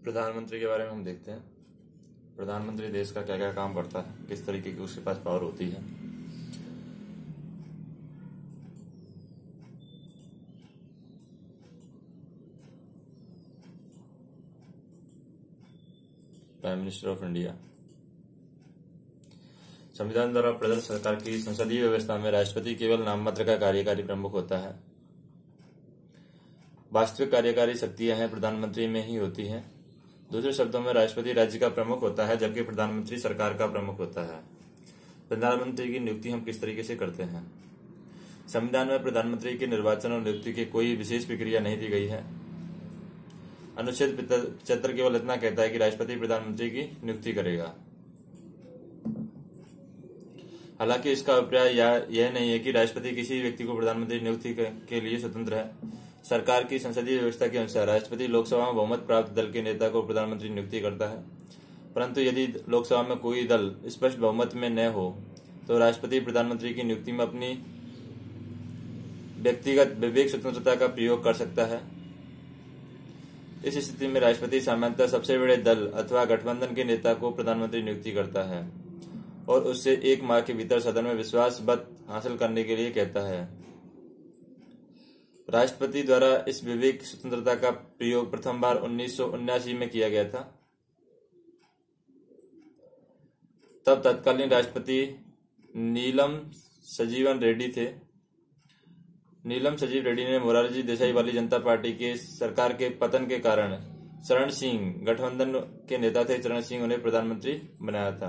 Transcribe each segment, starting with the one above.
प्रधानमंत्री के बारे में हम देखते हैं। प्रधानमंत्री देश का क्या क्या काम करता है, किस तरीके की उसके पास पावर होती है। Prime minister of India. संविधान द्वारा प्रदत्त सरकार की संसदीय व्यवस्था में राष्ट्रपति केवल नाममात्र का कार्यकारी प्रमुख होता है। वास्तविक कार्यकारी शक्तियां हैं प्रधानमंत्री में ही होती हैं। दूसरे शब्दों में राष्ट्रपति राज्य का प्रमुख होता है, जबकि प्रधानमंत्री सरकार का प्रमुख होता है। प्रधानमंत्री की नियुक्ति हम किस तरीके से करते हैं। संविधान में प्रधानमंत्री के निर्वाचन और नियुक्ति की कोई विशेष प्रक्रिया नहीं दी गई है। अनुच्छेद 75 केवल इतना कहता है कि राष्ट्रपति प्रधानमंत्री की नियुक्ति करेगा। हालांकि इसका अभिप्राय यह नहीं है कि राष्ट्रपति किसी व्यक्ति को प्रधानमंत्री नियुक्ति के लिए स्वतंत्र है। सरकार की संसदीय व्यवस्था के अनुसार राष्ट्रपति लोकसभा में बहुमत प्राप्त दल के नेता को प्रधानमंत्री नियुक्ति करता है, परंतु यदि लोकसभा में कोई दल स्पष्ट बहुमत में न हो तो राष्ट्रपति प्रधानमंत्री की नियुक्ति में अपनी व्यक्तिगत विवेक स्वतंत्रता का प्रयोग कर सकता है। इस स्थिति में राष्ट्रपति सामान्यतः सबसे बड़े दल अथवा गठबंधन के नेता को प्रधानमंत्री नियुक्ति करता है और उससे 1 माह के भीतर सदन में विश्वास मत हासिल करने के लिए कहता है। राष्ट्रपति द्वारा इस विवेक स्वतंत्रता का प्रयोग प्रथम बार 1979 में किया गया था। तब तत्कालीन राष्ट्रपति नीलम संजीवन रेड्डी थे। नीलम संजीव रेड्डी ने मोरारजी देसाई वाली जनता पार्टी के सरकार के पतन के कारण चरण सिंह, गठबंधन के नेता थे, चरण सिंह उन्हें प्रधानमंत्री बनाया था।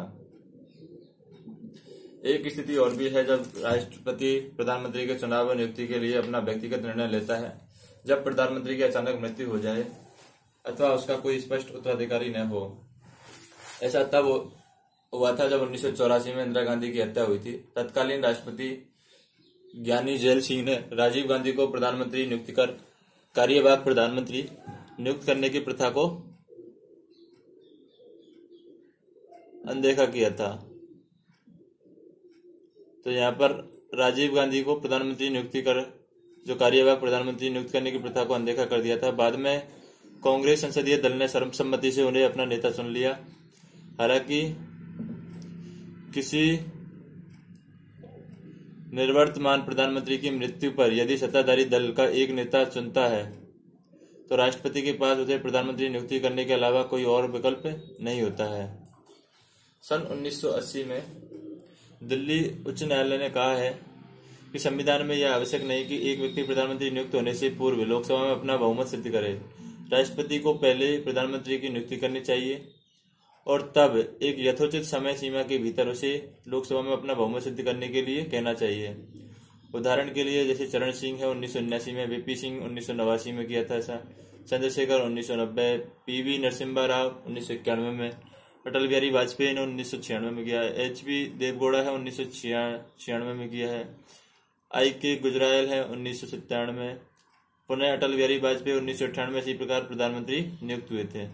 एक स्थिति और भी है जब राष्ट्रपति प्रधानमंत्री के चुनाव और नियुक्ति के लिए अपना व्यक्तिगत निर्णय लेता है। जब प्रधानमंत्री की अचानक मृत्यु हो जाए अथवा उसका कोई स्पष्ट उत्तराधिकारी न हो। ऐसा तब हुआ था जब 1984 में इंदिरा गांधी की हत्या हुई थी। तत्कालीन राष्ट्रपति ज्ञानी जैल सिंह ने राजीव गांधी को प्रधानमंत्री नियुक्त कर कार्यवाहक प्रधानमंत्री नियुक्त करने की प्रथा को अनदेखा किया था। तो यहाँ पर राजीव गांधी को प्रधानमंत्री नियुक्ति कर जो कार्यवाहक प्रधानमंत्री नियुक्त करने की प्रथा को अनदेखा कर दिया था। बाद में कांग्रेस संसदीय दल ने सर्वसम्मति से उन्हें अपना नेता चुन लिया। हालांकि किसी निर्वर्तमान प्रधानमंत्री की मृत्यु पर यदि सत्ताधारी दल का एक नेता चुनता है तो राष्ट्रपति के पास उसे प्रधानमंत्री नियुक्ति करने के अलावा कोई और विकल्प नहीं होता है। सन 1980 में दिल्ली उच्च न्यायालय ने कहा है कि संविधान में यह आवश्यक नहीं कि एक व्यक्ति प्रधानमंत्री नियुक्त होने से पूर्व लोकसभा में अपना बहुमत सिद्ध करे। राष्ट्रपति को पहले प्रधानमंत्री की नियुक्ति करनी चाहिए और तब एक यथोचित समय सीमा के भीतर उसे लोकसभा में अपना बहुमत सिद्ध करने के लिए कहना चाहिए। उदाहरण के लिए जैसे चरण सिंह है 1979 में, वीपी सिंह 1989 में किया था ऐसा, चंद्रशेखर 1990, पीवी नरसिम्हा राव 1991 में, अटल बिहारी वाजपेयी ने 1996 में किया है, एचबी देवगौड़ा है 1996 में किया है, आई.के. गुजराल है 1997 में, पुनः अटल बिहारी वाजपेयी 1998 में इसी प्रकार प्रधानमंत्री नियुक्त हुए थे।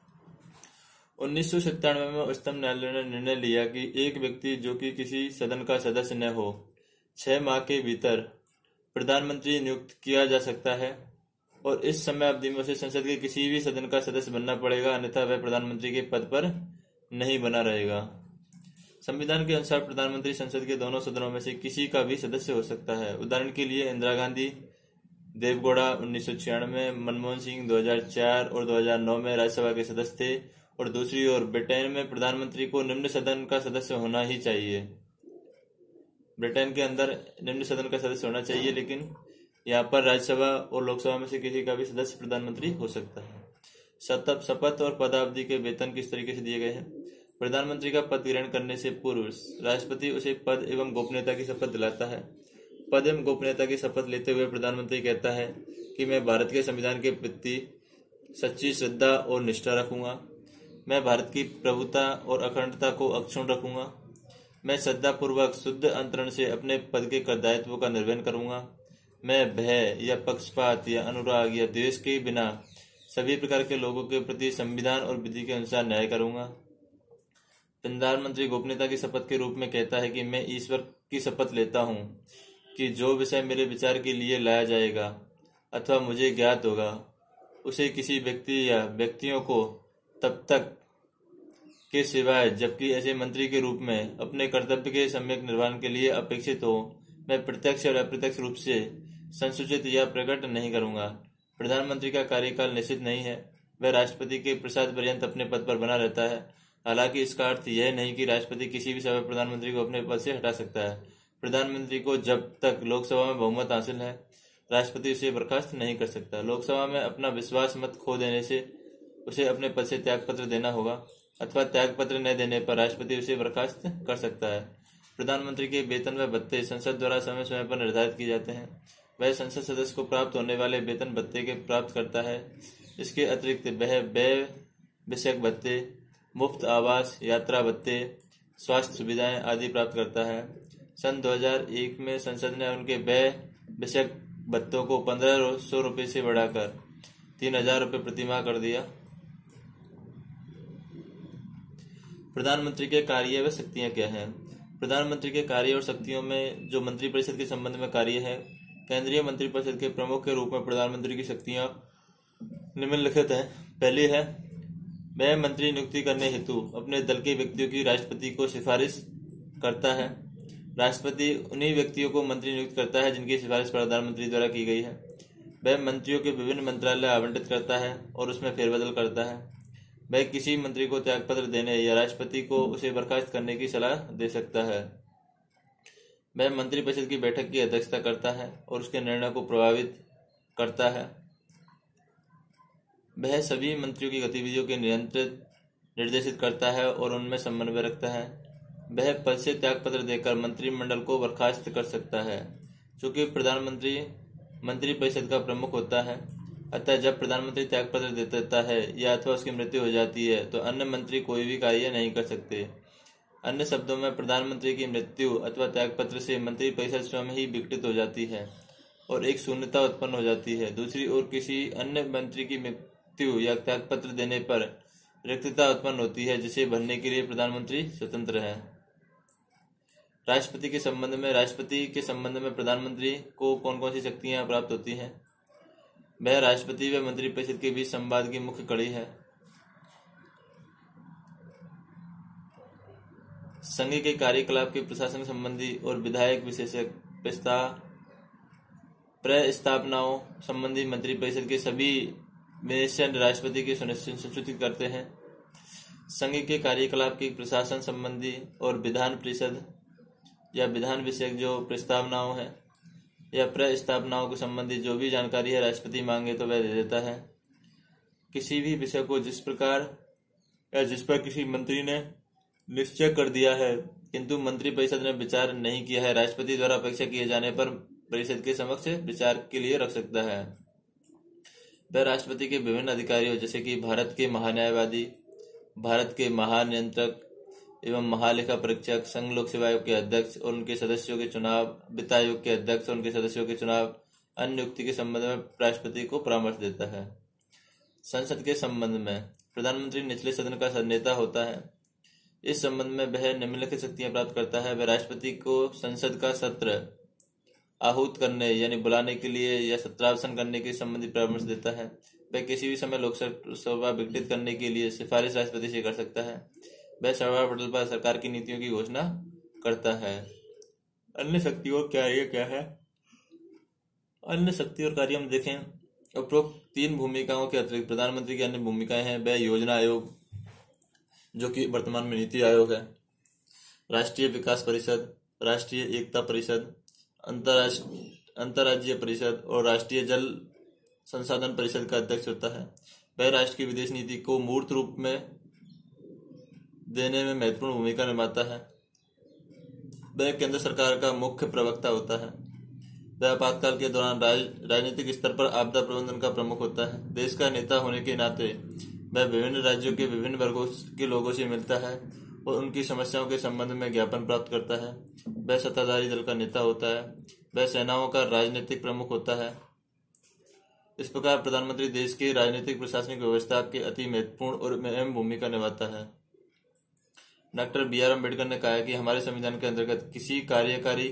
1997 में उच्चतम न्यायालय ने निर्णय लिया कि एक व्यक्ति जो कि किसी सदन का सदस्य न हो 6 माह के भीतर प्रधानमंत्री नियुक्त किया जा सकता है और इस समय अवधि में उसे संसद के किसी भी सदन का सदस्य बनना पड़ेगा, अन्यथा वह प्रधानमंत्री के पद पर नहीं बना रहेगा। संविधान के अनुसार प्रधानमंत्री संसद के दोनों सदनों में से किसी का भी सदस्य हो सकता है। उदाहरण के लिए इंदिरा गांधी, देवगौड़ा 1996, मनमोहन सिंह 2004 और 2009 में राज्यसभा के सदस्य थे। और दूसरी ओर ब्रिटेन में प्रधानमंत्री को निम्न सदन का सदस्य होना ही चाहिए। ब्रिटेन के अंदर निम्न सदन का सदस्य होना चाहिए, लेकिन यहाँ पर राज्यसभा और लोकसभा में से किसी का भी सदस्य प्रधानमंत्री हो सकता है। शपथ और पदावधि के वेतन किस तरीके से दिए गए हैं। प्रधानमंत्री का पद ग्रहण करने से पूर्व राष्ट्रपति उसे पद एवं गोपनीयता की शपथ दिलाता है। पद एवं गोपनीयता की शपथ लेते हुए प्रधानमंत्री कहता है कि मैं भारत के संविधान के प्रति सच्ची श्रद्धा और निष्ठा रखूंगा। मैं भारत की प्रभुता और अखंडता को अक्षुण्ण रखूंगा। मैं श्रद्धापूर्वक शुद्ध अंतरण से अपने पद के दायित्व का निर्वहन करूंगा। मैं भय या पक्षपात या अनुराग या द्वेष के बिना सभी प्रकार के लोगों के प्रति संविधान और विधि के अनुसार न्याय करूंगा। प्रधानमंत्री गोपनीयता की शपथ के रूप में कहता है कि मैं ईश्वर की शपथ लेता हूं कि जो विषय मेरे विचार के लिए लाया जाएगा अथवा मुझे ज्ञात होगा उसे किसी व्यक्ति या व्यक्तियों को तब तक के सिवाय जबकि ऐसे मंत्री के रूप में अपने कर्तव्य के सम्यक निर्वहन के लिए अपेक्षित हो, मैं प्रत्यक्ष और अप्रत्यक्ष रूप से संसूचित या प्रकट नहीं करूंगा। प्रधानमंत्री का कार्यकाल निश्चित नहीं है, वह राष्ट्रपति के प्रसाद पर्यंत अपने पद पर बना रहता है। हालांकि इसका अर्थ यह नहीं कि राष्ट्रपति किसी भी समय प्रधानमंत्री को अपने पद से हटा सकता है। प्रधानमंत्री को जब तक लोकसभा में बहुमत हासिल है, राष्ट्रपति उसे बर्खास्त नहीं कर सकता। लोकसभा में अपना विश्वास मत खो देने से उसे अपने पद से त्यागपत्र देना होगा, अथवा त्यागपत्र न देने पर राष्ट्रपति उसे बर्खास्त कर सकता है। प्रधानमंत्री के वेतन व भत्ते संसद द्वारा समय समय पर निर्धारित किए जाते हैं। वह संसद सदस्य को प्राप्त होने वाले वेतन भत्ते के प्राप्त करता है। इसके अतिरिक्त वह व्यय विषयक भत्ते, मुफ्त आवास, यात्रा भत्ते, स्वास्थ्य सुविधाएं आदि प्राप्त करता है। सन 2001 में संसद ने उनके व्यय विषयक भत्तों को 1500 रुपये से बढ़ाकर 3000 रुपये प्रतिमाह कर दिया। प्रधानमंत्री के कार्य व शक्तियां क्या हैं? प्रधानमंत्री के कार्य और शक्तियों में जो मंत्रिपरिषद के संबंध में कार्य है, केंद्रीय मंत्रिपरिषद के प्रमुख के रूप में प्रधानमंत्री की शक्तियां निम्नलिखित हैं। पहली है, वह मंत्री नियुक्ति करने हेतु अपने दल के व्यक्तियों की राष्ट्रपति को सिफारिश करता है। राष्ट्रपति उन्हीं व्यक्तियों को मंत्री नियुक्त करता है जिनकी सिफारिश प्रधानमंत्री द्वारा की गई है। वह मंत्रियों के विभिन्न मंत्रालय आवंटित करता है और उसमें फेरबदल करता है। वह किसी मंत्री को त्यागपत्र देने या राष्ट्रपति को उसे बर्खास्त करने की सलाह दे सकता है। वह मंत्रिपरिषद की बैठक की अध्यक्षता करता है और उसके निर्णय को प्रभावित करता है। वह सभी मंत्रियों की गतिविधियों के नियंत्रित निर्देशित करता है और उनमें समन्वय रखता है। वह पद से त्यागपत्र देकर मंत्रिमंडल को बर्खास्त कर सकता है। चूंकि प्रधानमंत्री मंत्रिपरिषद का प्रमुख होता है, अतः जब प्रधानमंत्री त्यागपत्र दे देता है या अथवा उसकी मृत्यु हो जाती है तो अन्य मंत्री कोई भी कार्य नहीं कर सकते। अन्य शब्दों में, प्रधानमंत्री की मृत्यु अथवा त्यागपत्र से मंत्रिपरिषद स्वयं ही विघटित हो जाती है और एक शून्यता उत्पन्न हो जाती है। दूसरी ओर किसी अन्य मंत्री की मृत्यु या त्यागपत्र देने पर रिक्तता उत्पन्न होती है, जिसे भरने के लिए प्रधानमंत्री स्वतंत्र है। राष्ट्रपति के संबंध में प्रधानमंत्री को कौन कौन सी शक्तियां प्राप्त होती हैं? वह राष्ट्रपति व मंत्रिपरिषद के बीच संवाद की मुख्य कड़ी है। संघ के कार्यकलाप के प्रशासन संबंधी और विधायक विशेषक प्रस्तावनाओं संबंधी मंत्रिपरिषद के सभी विनिश्चय राष्ट्रपति के सुनिश्चित करते हैं। संघ के कार्यकलाप के प्रशासन संबंधी और विधान परिषद या विधान विषयक जो प्रस्तावनाओं हैं या प्रस्तावनाओं को संबंधी जो भी जानकारी है राष्ट्रपति मांगे तो वह दे देता है। किसी भी विषय को जिस प्रकार या जिस पर किसी मंत्री ने निश्चय कर दिया है किंतु मंत्रिपरिषद ने विचार नहीं किया है, राष्ट्रपति द्वारा अपेक्षा किए जाने पर परिषद के समक्ष विचार के लिए रख सकता है। वह राष्ट्रपति के विभिन्न अधिकारियों जैसे कि भारत के महान्यायवादी, भारत के महानियंत्रक एवं महालेखा परीक्षक, संघ लोक सेवा आयोग के अध्यक्ष और उनके सदस्यों के चुनाव, वित्त आयोग के अध्यक्ष और उनके सदस्यों के चुनाव, अन्य नियुक्ति के संबंध में राष्ट्रपति को परामर्श देता है। संसद के संबंध में प्रधानमंत्री निचले सदन का नेता होता है। इस संबंध में वह निम्नलिखित शक्तियां प्राप्त करता है। वह राष्ट्रपति को संसद का सत्र आहूत करने यानी बुलाने के लिए या सत्रावसान करने के संबंधी परामर्श देता है। वह किसी भी समय लोकसभा विघटित करने के लिए सिफारिश राष्ट्रपति से कर सकता है। वह सभा पटल पर सरकार की नीतियों की घोषणा करता है। अन्य शक्तियों क्या है? अन्य शक्ति और कार्य हम देखें, उपरोक्त 3 भूमिकाओं के अतिरिक्त प्रधानमंत्री की अन्य भूमिकाएं हैं। वह योजना आयोग जो कि वर्तमान में नीति आयोग है, राष्ट्रीय विकास परिषद, राष्ट्रीय एकता परिषद, अंतर्राज्यीय परिषद और राष्ट्रीय जल संसाधन परिषद का अध्यक्ष होता है। वह राष्ट्र की विदेश नीति को मूर्त रूप में देने में महत्वपूर्ण भूमिका निभाता है। वह केंद्र सरकार का मुख्य प्रवक्ता होता है। वह आपातकाल के दौरान राजनीतिक स्तर पर आपदा प्रबंधन का प्रमुख होता है। देश का नेता होने के नाते वह विभिन्न राज्यों के विभिन्न वर्गों के लोगों से मिलता है और उनकी समस्याओं के संबंध में ज्ञापन प्राप्त करता है। वह सत्ताधारी दल का नेता होता है। वह सेनाओं का राजनीतिक प्रमुख होता है। इस प्रकार प्रधानमंत्री देश की राजनीतिक प्रशासनिक व्यवस्था के अति महत्वपूर्ण और अहम भूमिका निभाता है। Doctor B.R. अम्बेडकर ने कहा है कि हमारे संविधान के अंतर्गत किसी कार्यकारी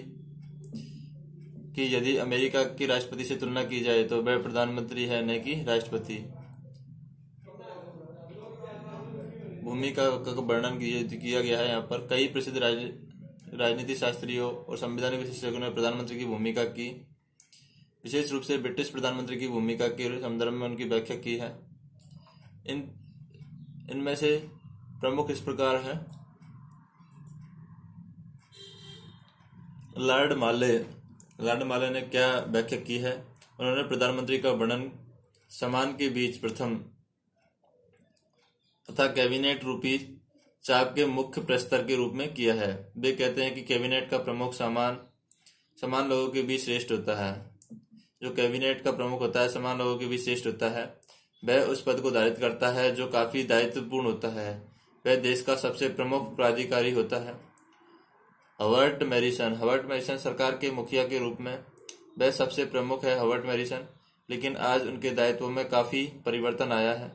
की यदि अमेरिका के राष्ट्रपति से तुलना की जाए तो वह प्रधानमंत्री है, न कि राष्ट्रपति। भूमिका का वर्णन किया गया है। यहाँ पर कई प्रसिद्ध राजनीति शास्त्रियों और संवैधानिक विशेषज्ञों ने प्रधानमंत्री की भूमिका की, विशेष रूप से ब्रिटिश प्रधानमंत्री की भूमिका के संदर्भ में उनकी व्याख्या की है। इनमें से प्रमुख इस प्रकार है। लॉर्ड माले ने क्या व्याख्या की है? उन्होंने प्रधानमंत्री का वर्णन सामान के बीच प्रथम तथा कैबिनेट रूपी चाप के मुख्य प्रस्तर के रूप में किया है। वे कहते हैं कि कैबिनेट का प्रमुख समान लोगों के बीच श्रेष्ठ होता है। जो कैबिनेट का प्रमुख होता है समान लोगों के बीच श्रेष्ठ होता है। वह उस पद को धारित करता है जो काफी दायित्वपूर्ण होता है। वह देश का सबसे प्रमुख प्राधिकारी होता है। हवर्ट मैरिसन सरकार के मुखिया के रूप में वह सबसे प्रमुख है। हवर्ट मैरिसन, लेकिन आज उनके दायित्व में काफी परिवर्तन आया है।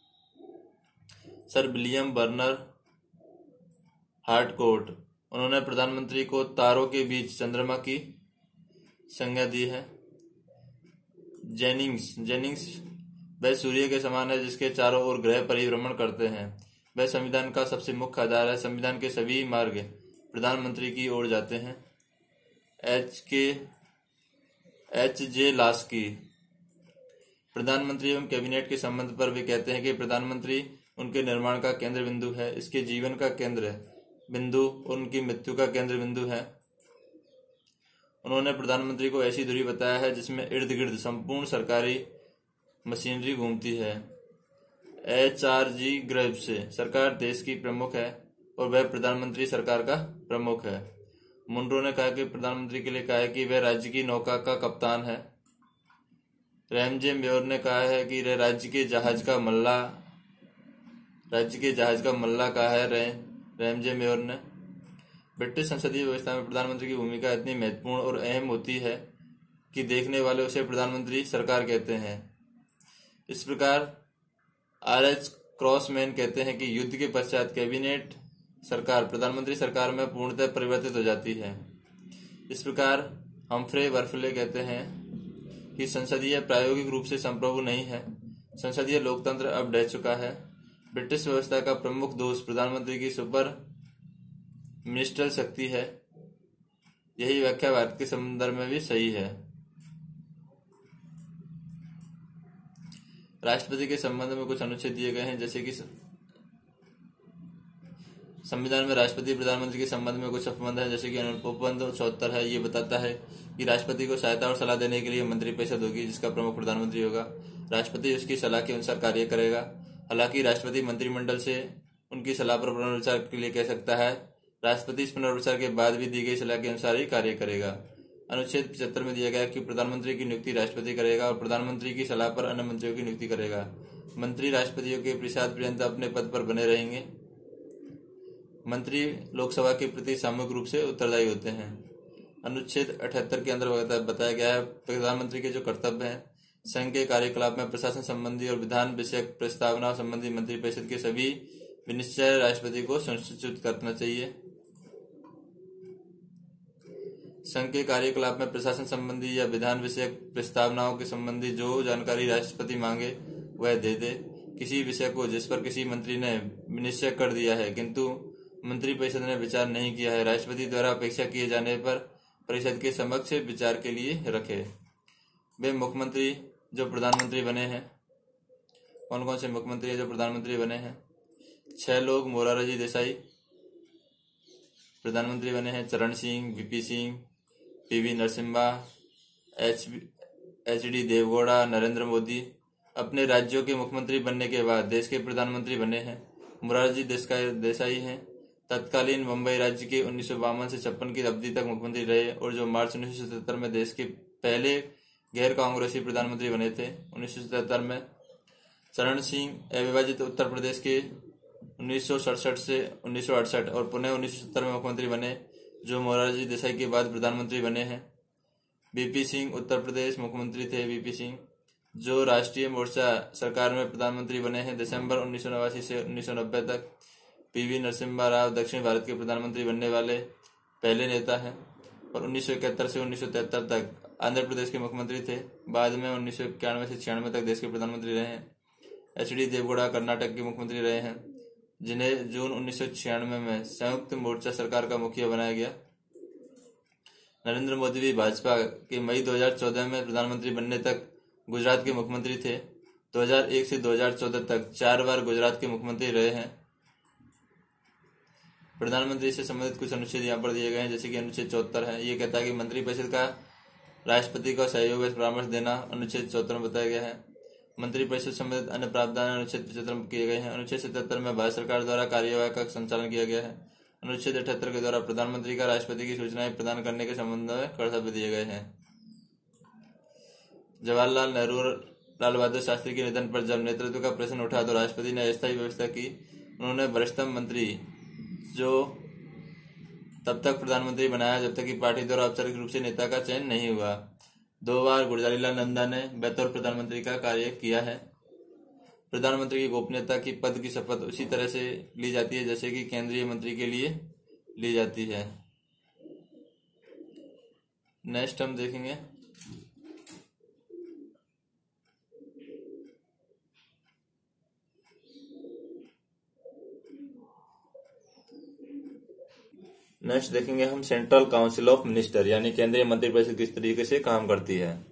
सर विलियम बर्नर हार्टकोट, उन्होंने प्रधानमंत्री को तारों के बीच चंद्रमा की संज्ञा दी है। जेनिंग्स वह सूर्य के समान है जिसके चारों ओर ग्रह परिभ्रमण करते हैं। वह संविधान का सबसे मुख्य आधार है। संविधान के सभी मार्ग प्रधानमंत्री की ओर जाते हैं। एच जे लास्की, प्रधानमंत्री एवं कैबिनेट के संबंध पर वे कहते हैं कि प्रधानमंत्री उनके निर्माण का केंद्र बिंदु है, इसके जीवन का केंद्र बिंदु और उनकी मृत्यु का केंद्र बिंदु है। उन्होंने प्रधानमंत्री को ऐसी दूरी बताया है जिसमें इर्द गिर्द संपूर्ण सरकारी मशीनरी घूमती है। HRG ग्रेव्स, सरकार देश की प्रमुख है और वह प्रधानमंत्री सरकार का प्रमुख है। मुनरो ने कहा कि प्रधानमंत्री के लिए कहा है कि वह राज्य की नौका का कप्तान है। रैमजे मेयर ने कहा है कि राज्य के जहाज का मल्ला कहा है। रैमजे मेयर ने ब्रिटिश संसदीय व्यवस्था में प्रधानमंत्री की भूमिका इतनी महत्वपूर्ण और अहम होती है कि देखने वाले उसे प्रधानमंत्री सरकार कहते हैं। इस प्रकार RH क्रॉसमैन कहते हैं कि युद्ध के पश्चात कैबिनेट सरकार प्रधानमंत्री सरकार में पूर्णतः परिवर्तित हो जाती है। इस प्रकार हम्फ्रे वर्फले कहते हैं कि संसदीय प्रायोगिक रूप से संप्रभु नहीं है। संसदीय लोकतंत्र अब ढह चुका है। ब्रिटिश व्यवस्था का प्रमुख दोष प्रधानमंत्री की सुपर मिनिस्ट्रियल शक्ति है। यही व्याख्या भारत के संदर्भ में भी सही है। राष्ट्रपति के संबंध में कुछ अनुच्छेद दिए गए हैं, जैसे कि संविधान में राष्ट्रपति प्रधानमंत्री के संबंध में कुछ संबंध है, जैसे कि अनुच्छेद 74 है। ये बताता है कि राष्ट्रपति को सहायता और सलाह देने के लिए मंत्रिपरिषद होगी जिसका प्रमुख प्रधानमंत्री होगा। राष्ट्रपति उसकी सलाह के अनुसार कार्य करेगा। हालांकि राष्ट्रपति मंत्रिमंडल से उनकी सलाह पर पुनर्विचार के लिए कह सकता है। राष्ट्रपति इस पुनर्विचार के बाद भी दी गई सलाह के अनुसार ही कार्य करेगा। अनुच्छेद 75 में दिया गया कि प्रधानमंत्री की नियुक्ति राष्ट्रपति करेगा और प्रधानमंत्री की सलाह पर अन्य मंत्रियों की नियुक्ति करेगा। मंत्री राष्ट्रपतियों के प्रसाद पर्यंत अपने पद पर बने रहेंगे। मंत्री लोकसभा के प्रति सामूहिक रूप से उत्तरदायी होते हैं। अनुच्छेद 78 के अंदर बताया गया है प्रधानमंत्री के जो कर्तव्य हैं। संघ के कार्यकलाप में प्रशासन संबंधी और विधान विषयक प्रस्तावना संबंधी मंत्रिपरिषद के सभी विनिश्चय राष्ट्रपति को सुनिश्चित करना चाहिए। संघ के कार्यकलाप में प्रशासन संबंधी या विधान विषयक प्रस्तावनाओं के संबंधी जो जानकारी राष्ट्रपति मांगे वह दे दे। किसी विषय को जिस पर किसी मंत्री ने निश्चय कर दिया है किंतु मंत्रिपरिषद ने विचार नहीं किया है, राष्ट्रपति द्वारा अपेक्षा किए जाने पर परिषद के समक्ष विचार के लिए रखे। वे मुख्यमंत्री जो प्रधानमंत्री बने हैं, कौन कौन से मुख्यमंत्री जो प्रधानमंत्री बने हैं? 6 लोग। मोरारजी देसाई प्रधानमंत्री बने हैं। चरण Singh, VP Singh, PV Narasimha, HD Deve Gowda, Narendra Modi अपने राज्यों के मुख्यमंत्री बनने के बाद देश के प्रधानमंत्री बने हैं। मोरारजी देसाई हैं। तत्कालीन मुंबई राज्य के 1952 से 56 की अवधि तक मुख्यमंत्री रहे और जो मार्च 1977 में देश के पहले गैर कांग्रेसी प्रधानमंत्री बने थे। 1977 में चरण सिंह अविभाजित उत्तर प्रदेश के 1967 से 1968 और पुनः 1970 में मुख्यमंत्री बने, जो मोरारजी देसाई के बाद प्रधानमंत्री बने हैं। VP सिंह उत्तर प्रदेश मुख्यमंत्री थे। VP सिंह जो राष्ट्रीय मोर्चा सरकार में प्रधानमंत्री बने हैं दिसंबर 1989 से 1990 तक। PV नरसिम्हा राव दक्षिण भारत के प्रधानमंत्री बनने वाले पहले नेता हैं और 1971 से 1973 तक आंध्र प्रदेश के मुख्यमंत्री थे। बाद में 1991 से 96 तक देश के प्रधानमंत्री रहे हैं। HD देवगौड़ा कर्नाटक के मुख्यमंत्री रहे हैं। जिन्हें जून 1996 में संयुक्त मोर्चा सरकार का मुखिया बनाया गया। नरेंद्र मोदी भी भाजपा के मई 2014 में प्रधानमंत्री बनने तक गुजरात के मुख्यमंत्री थे। 2001 से 2014 तक 4 बार गुजरात के मुख्यमंत्री रहे हैं। प्रधानमंत्री से संबंधित कुछ अनुच्छेद यहाँ पर दिए गए हैं, जैसे कि अनुच्छेद 74 है। ये कहता है कि मंत्रिपरिषद का राष्ट्रपति को सहयोग व परामर्श देना अनुच्छेद 74 में बताया गया है। मंत्रिपरिषद संबंधित अन्य प्रावधान अनुच्छेद 75 में किए गए हैं। अनुच्छेद 77 में भारत सरकार द्वारा कार्यवाही का संचालन किया गया है। अनुच्छेद 78 के द्वारा प्रधानमंत्री का राष्ट्रपति की सूचनाएं प्रदान करने के संबंध में कर्तव्य दिए गए हैं। जवाहरलाल नेहरू और लाल बहादुर शास्त्री के निधन पर जब नेतृत्व का प्रश्न उठा तो राष्ट्रपति ने अस्थायी व्यवस्था की। उन्होंने वरिष्ठतम मंत्री जो तब तक प्रधानमंत्री बनाया जब तक कि पार्टी द्वारा औपचारिक रूप से नेता का चयन नहीं हुआ। 2 बार गुलजारीलाल नंदा ने बतौर प्रधानमंत्री का कार्य किया है। प्रधानमंत्री की गोपनीयता की पद की शपथ उसी तरह से ली जाती है जैसे कि केंद्रीय मंत्री के लिए ली जाती है। नेक्स्ट हम देखेंगे हम सेंट्रल काउंसिल ऑफ मिनिस्टर यानी केंद्रीय मंत्रिपरिषद किस तरीके से काम करती है।